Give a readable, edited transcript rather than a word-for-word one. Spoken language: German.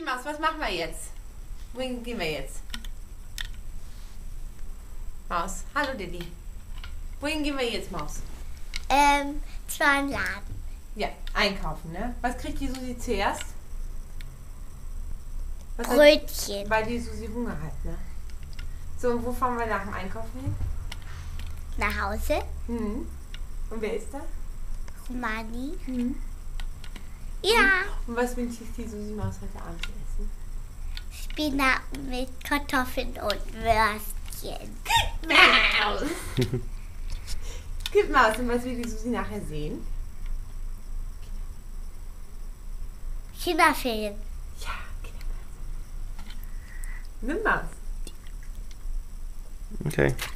Maus, was machen wir jetzt? Wohin gehen wir jetzt? Maus, hallo Diddy. Wohin gehen wir jetzt, Maus? Zu einem Laden. Ja, einkaufen, ne? Was kriegt die Susi zuerst? Brötchen. Weil die Susi Hunger hat, ne? So, und wo fahren wir nach dem Einkaufen hin? Nach Hause. Mhm. Und wer ist da? Romani. Mhm. Ja. Und was wünscht sich die Susi Maus heute Abend zu essen? Spinat mit Kartoffeln und Würstchen. Maus! Gib Maus, und was will die Susi nachher sehen? Kinderfilm. Ja, Kinderfilm. Nimm Maus. Okay.